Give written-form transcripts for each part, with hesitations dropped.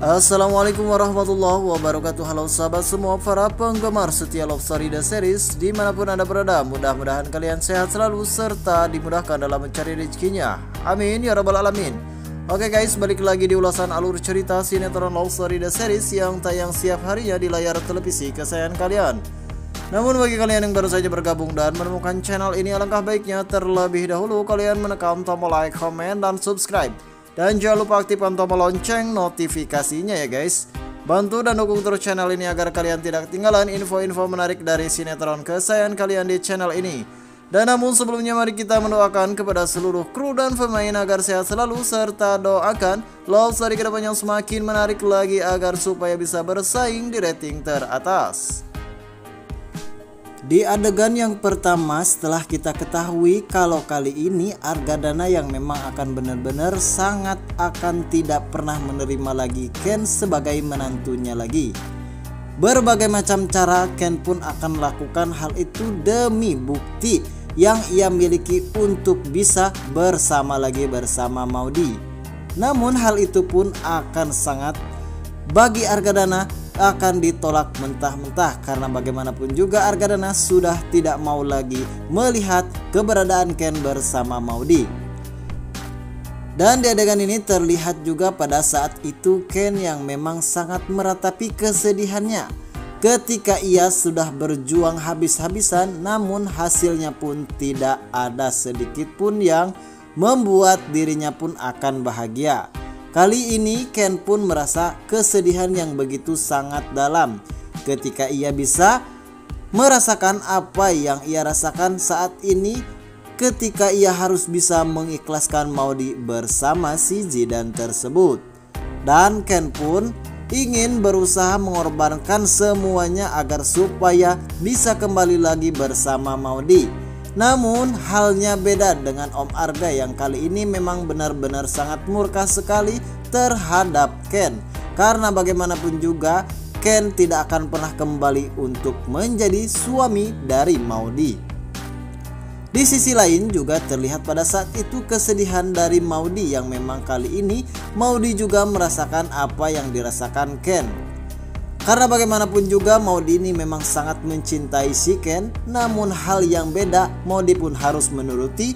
Assalamualaikum warahmatullahi wabarakatuh. Halo sahabat semua para penggemar setia Love Story The Series dimanapun anda berada, mudah-mudahan kalian sehat selalu serta dimudahkan dalam mencari rezekinya. Amin ya rabbal alamin. Oke guys, balik lagi di ulasan alur cerita sinetron Love Story The Series yang tayang setiap harinya di layar televisi kesayangan kalian. Namun bagi kalian yang baru saja bergabung dan menemukan channel ini, alangkah baiknya terlebih dahulu kalian menekan tombol like, comment, dan subscribe. Dan jangan lupa aktifkan tombol lonceng notifikasinya ya guys. Bantu dan dukung terus channel ini agar kalian tidak ketinggalan info-info menarik dari sinetron kesayangan kalian di channel ini. Dan namun sebelumnya mari kita mendoakan kepada seluruh kru dan pemain agar sehat selalu, serta doakan Love Story kedepannya semakin menarik lagi agar supaya bisa bersaing di rating teratas. Di adegan yang pertama, setelah kita ketahui kalau kali ini Argadana yang memang akan benar-benar sangat akan tidak pernah menerima lagi Ken sebagai menantunya lagi. Berbagai macam cara Ken pun akan melakukan hal itu demi bukti yang ia miliki untuk bisa bersama lagi bersama Maudy. Namun hal itu pun akan sangat bagi Argadana akan ditolak mentah-mentah karena bagaimanapun juga Argadana sudah tidak mau lagi melihat keberadaan Ken bersama Maudy. Dan di adegan ini terlihat juga pada saat itu Ken yang memang sangat meratapi kesedihannya ketika ia sudah berjuang habis-habisan, namun hasilnya pun tidak ada sedikit pun yang membuat dirinya pun akan bahagia. Kali ini Ken pun merasa kesedihan yang begitu sangat dalam ketika ia bisa merasakan apa yang ia rasakan saat ini ketika ia harus bisa mengikhlaskan Maudy bersama si Zidan tersebut. Dan Ken pun ingin berusaha mengorbankan semuanya agar supaya bisa kembali lagi bersama Maudy. Namun halnya beda dengan Om Arga yang kali ini memang benar-benar sangat murka sekali terhadap Ken. Karena bagaimanapun juga Ken tidak akan pernah kembali untuk menjadi suami dari Maudy. Di sisi lain juga terlihat pada saat itu kesedihan dari Maudy yang memang kali ini Maudy juga merasakan apa yang dirasakan Ken. Karena bagaimanapun juga Maudy ini memang sangat mencintai si Ken, namun hal yang beda Maudy pun harus menuruti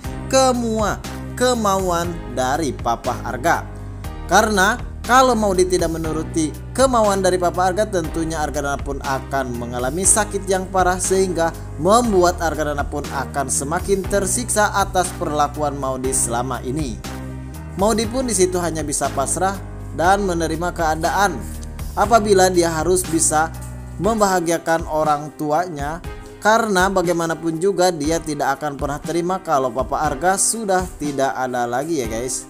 kemauan dari Papa Arga. Karena kalau Maudy tidak menuruti kemauan dari Papa Arga, tentunya Argadana pun akan mengalami sakit yang parah sehingga membuat Argadana pun akan semakin tersiksa atas perlakuan Maudy selama ini. Maudy pun disitu hanya bisa pasrah dan menerima keadaan apabila dia harus bisa membahagiakan orang tuanya, karena bagaimanapun juga dia tidak akan pernah terima kalau Papa Arga sudah tidak ada lagi ya guys.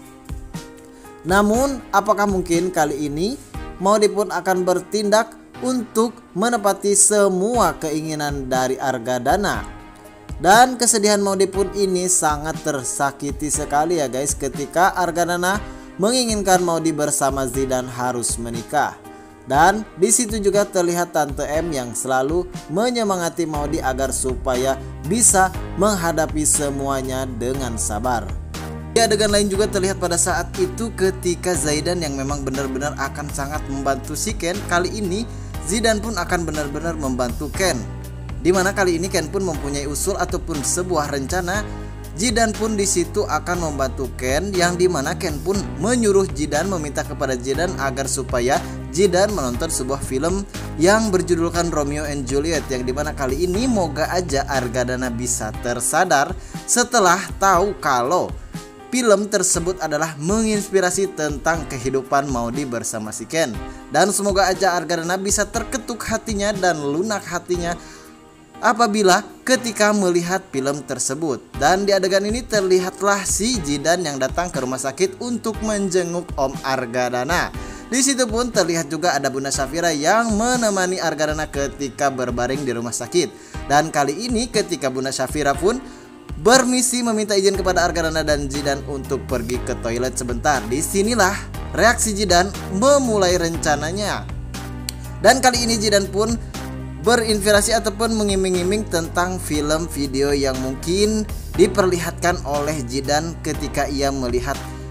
Namun apakah mungkin kali ini Maudy pun akan bertindak untuk menepati semua keinginan dari Argadana? Dan kesedihan Maudy pun ini sangat tersakiti sekali ya guys ketika Argadana menginginkan Maudy bersama Zidan harus menikah. Dan di situ juga terlihat Tante M yang selalu menyemangati Maudy agar supaya bisa menghadapi semuanya dengan sabar. Di adegan lain juga terlihat pada saat itu ketika Zidan yang memang benar-benar akan sangat membantu si Ken, kali ini Zidan pun akan benar-benar membantu Ken. Dimana kali ini Ken pun mempunyai usul ataupun sebuah rencana. Zidan pun di situ akan membantu Ken, yang dimana Ken pun menyuruh Zidan, meminta kepada Zidan agar supaya Zidan menonton sebuah film yang berjudulkan Romeo and Juliet, yang dimana kali ini moga aja Argadana bisa tersadar setelah tahu kalau film tersebut adalah menginspirasi tentang kehidupan Maudy bersama si Ken. Dan semoga aja Argadana bisa terketuk hatinya dan lunak hatinya apabila ketika melihat film tersebut. Dan di adegan ini terlihatlah si Zidan yang datang ke rumah sakit untuk menjenguk Om Argadana. Di situ pun terlihat juga ada Bunda Safira yang menemani Argadana ketika berbaring di rumah sakit. Dan kali ini ketika Bunda Safira pun bermisi meminta izin kepada Argadana dan Zidan untuk pergi ke toilet sebentar. Disinilah reaksi Zidan memulai rencananya. Dan kali ini Zidan pun berinspirasi ataupun mengiming-iming tentang film video yang mungkin diperlihatkan oleh Zidan ketika ia melihat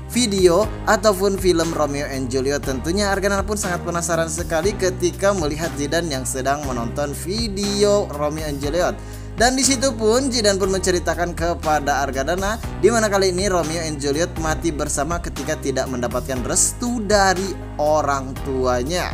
video ataupun film Romeo and Juliet. Tentunya Argadana pun sangat penasaran sekali ketika melihat Zidane yang sedang menonton video Romeo and Juliet. Dan di situ pun Zidane pun menceritakan kepada Argadana di mana kali ini Romeo and Juliet mati bersama ketika tidak mendapatkan restu dari orang tuanya.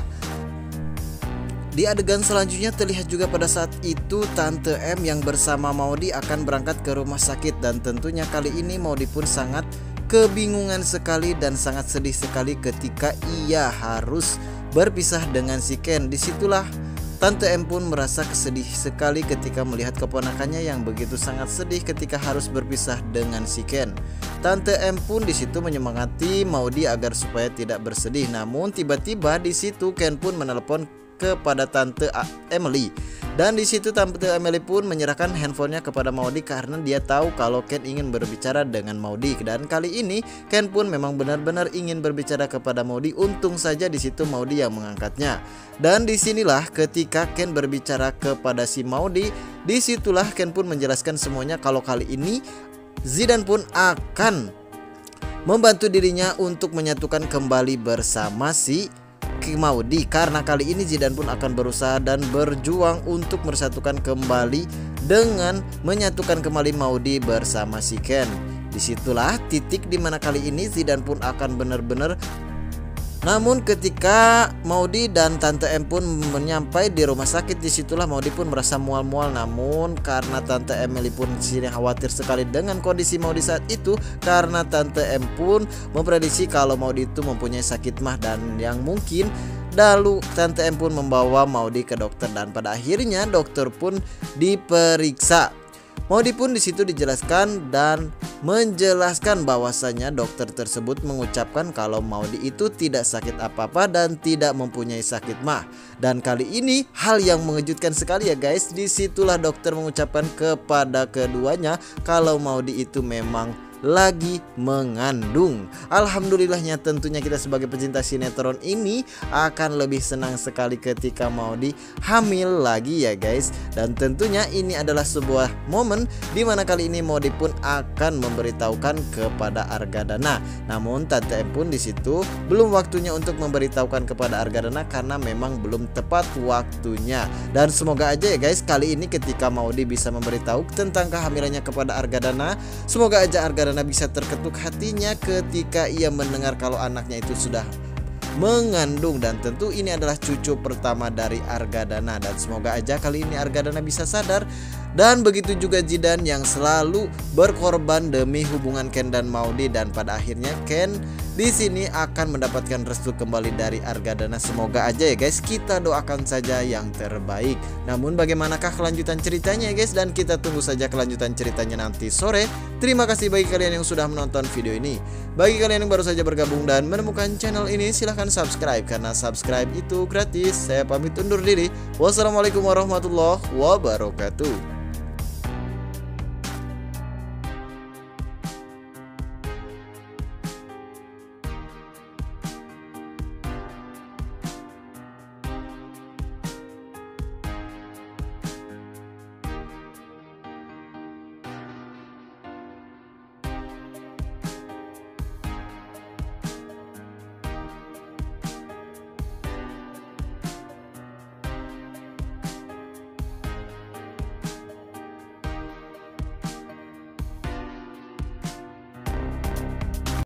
Di adegan selanjutnya terlihat juga pada saat itu Tante M yang bersama Maudy akan berangkat ke rumah sakit, dan tentunya kali ini Maudy pun sangat kebingungan sekali dan sangat sedih sekali ketika ia harus berpisah dengan si Ken. Disitulah Tante M pun merasa sedih sekali ketika melihat keponakannya yang begitu sangat sedih ketika harus berpisah dengan si Ken. Tante M pun disitu menyemangati Maudy agar supaya tidak bersedih. Namun tiba-tiba di situ Ken pun menelepon kepada Tante Emily, dan di situ Tante Emily pun menyerahkan handphonenya kepada Maudy karena dia tahu kalau Ken ingin berbicara dengan Maudy. Dan kali ini Ken pun memang benar-benar ingin berbicara kepada Maudy. Untung saja di situ Maudy yang mengangkatnya. Dan disinilah ketika Ken berbicara kepada si Maudy, disitulah Ken pun menjelaskan semuanya kalau kali ini Zidane pun akan membantu dirinya untuk menyatukan kembali bersama si Maudy, karena kali ini Zidane pun akan berusaha dan berjuang untuk menyatukan kembali dengan menyatukan kembali Maudy bersama si Ken. Disitulah titik dimana kali ini Zidane pun akan benar-benar. Namun ketika Maudy dan Tante M pun menyampai di rumah sakit, disitulah Maudy pun merasa mual-mual. Namun karena Tante Emily pun sini khawatir sekali dengan kondisi Maudy saat itu, karena Tante M pun memprediksi kalau Maudy itu mempunyai sakit mah dan yang mungkin. Lalu Tante M pun membawa Maudy ke dokter, dan pada akhirnya dokter pun diperiksa. Maudy pun disitu dijelaskan dan menjelaskan bahwasanya dokter tersebut mengucapkan kalau Maudy itu tidak sakit apa-apa dan tidak mempunyai sakit mah. Dan kali ini hal yang mengejutkan sekali ya guys, disitulah dokter mengucapkan kepada keduanya kalau Maudy itu memang lagi mengandung. Alhamdulillahnya tentunya kita sebagai pecinta sinetron ini akan lebih senang sekali ketika Maudy hamil lagi ya guys. Dan tentunya ini adalah sebuah momen dimana kali ini Maudy pun akan memberitahukan kepada Argadana. Namun Tante M pun disitu belum waktunya untuk memberitahukan kepada Argadana karena memang belum tepat waktunya. Dan semoga aja ya guys kali ini ketika Maudy bisa memberitahu tentang kehamilannya kepada Argadana, semoga aja Argadana bisa terketuk hatinya ketika ia mendengar kalau anaknya itu sudah mengandung, dan tentu ini adalah cucu pertama dari Argadana. Dan semoga aja kali ini Argadana bisa sadar. Dan begitu juga Zidane yang selalu berkorban demi hubungan Ken dan Maudy, dan pada akhirnya Ken di sini akan mendapatkan restu kembali dari Argadana. Semoga aja ya guys, kita doakan saja yang terbaik. Namun bagaimanakah kelanjutan ceritanya ya guys, dan kita tunggu saja kelanjutan ceritanya nanti sore. Terima kasih bagi kalian yang sudah menonton video ini. Bagi kalian yang baru saja bergabung dan menemukan channel ini, silahkan subscribe karena subscribe itu gratis. Saya pamit undur diri. Wassalamualaikum warahmatullahi wabarakatuh.